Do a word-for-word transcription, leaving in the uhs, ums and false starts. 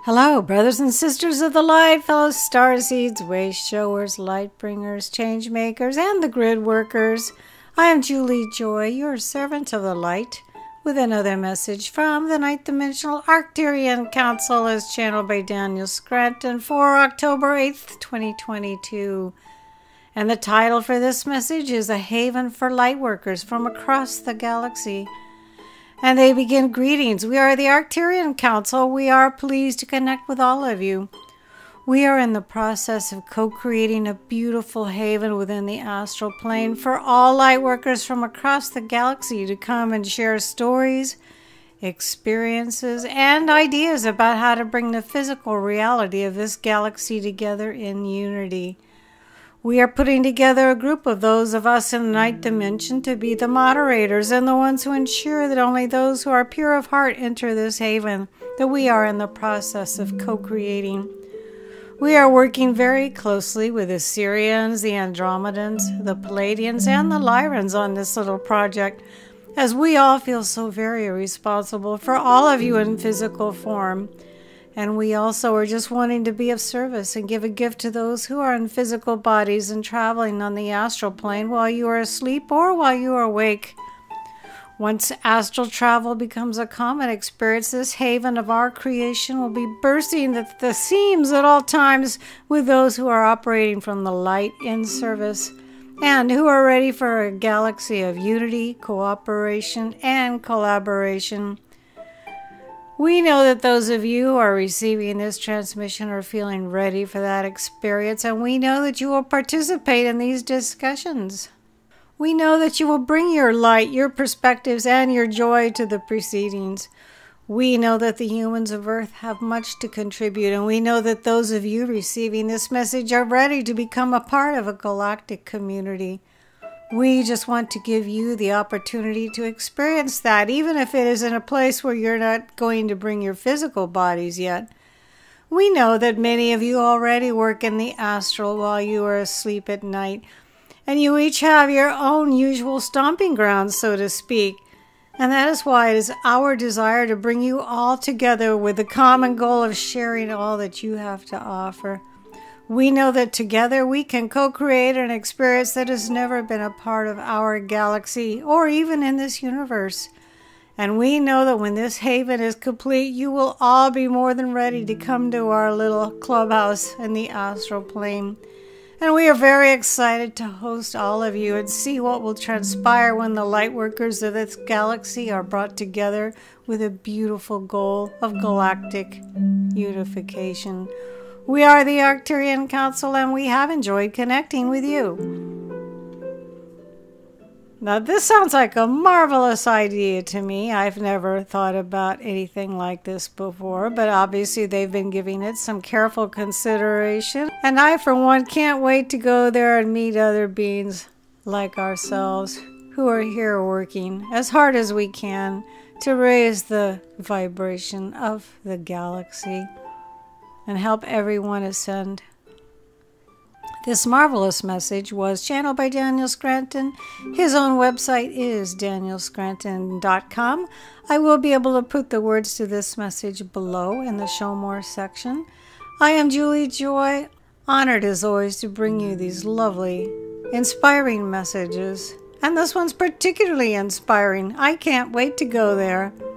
Hello, brothers and sisters of the light, fellow starseeds, way showers, light bringers, change makers, and the grid workers. I am Julie Joy, your servant of the light, with another message from the ninth dimensional Arcturian Council as channeled by Daniel Scranton for October eighth, twenty twenty-two. And the title for this message is A Haven for Lightworkers from Across the Galaxy. And they begin, greetings. We are the Arcturian Council. We are pleased to connect with all of you. We are in the process of co-creating a beautiful haven within the astral plane for all lightworkers from across the galaxy to come and share stories, experiences, and ideas about how to bring the physical reality of this galaxy together in unity. We are putting together a group of those of us in the ninth dimension to be the moderators and the ones who ensure that only those who are pure of heart enter this haven that we are in the process of co-creating. We are working very closely with the Sirians, the Andromedans, the Pleiadians, and the Lyrans on this little project, as we all feel so very responsible for all of you in physical form. And we also are just wanting to be of service and give a gift to those who are in physical bodies and traveling on the astral plane while you are asleep or while you are awake. Once astral travel becomes a common experience, this haven of our creation will be bursting at the seams at all times with those who are operating from the light in service and who are ready for a galaxy of unity, cooperation, and collaboration. We know that those of you who are receiving this transmission are feeling ready for that experience, and we know that you will participate in these discussions. We know that you will bring your light, your perspectives, and your joy to the proceedings. We know that the humans of Earth have much to contribute, and we know that those of you receiving this message are ready to become a part of a galactic community. We just want to give you the opportunity to experience that, even if it is in a place where you're not going to bring your physical bodies yet. We know that many of you already work in the astral while you are asleep at night, and you each have your own usual stomping grounds, so to speak. And that is why it is our desire to bring you all together with the common goal of sharing all that you have to offer. We know that together we can co-create an experience that has never been a part of our galaxy or even in this universe. And we know that when this haven is complete, you will all be more than ready to come to our little clubhouse in the astral plane. And we are very excited to host all of you and see what will transpire when the lightworkers of this galaxy are brought together with a beautiful goal of galactic unification. We are the Arcturian Council, and we have enjoyed connecting with you. Now, this sounds like a marvelous idea to me. I've never thought about anything like this before, but obviously they've been giving it some careful consideration. And I, for one, can't wait to go there and meet other beings like ourselves who are here working as hard as we can to raise the vibration of the galaxy and help everyone ascend. This marvelous message was channeled by Daniel Scranton. His own website is daniel scranton dot com. I will be able to put the words to this message below in the Show More section. I am Julie Joy, honored as always to bring you these lovely, inspiring messages. And this one's particularly inspiring. I can't wait to go there.